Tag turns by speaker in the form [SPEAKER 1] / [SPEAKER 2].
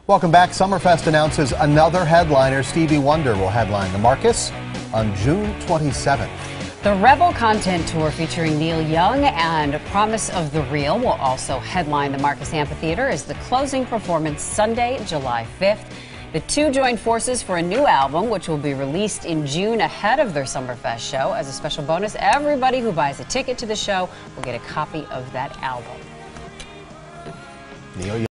[SPEAKER 1] Welcome back. Summerfest announces another headliner. Stevie Wonder will headline the Marcus on June 27th.
[SPEAKER 2] The Rebel Content Tour featuring Neil Young and Promise of the Real will also headline the Marcus Amphitheater as the closing performance Sunday, July 5th. The two joined forces for a new album, which will be released in June ahead of their Summerfest show. As a special bonus, everybody who buys a ticket to the show will get a copy of that album.
[SPEAKER 1] Neil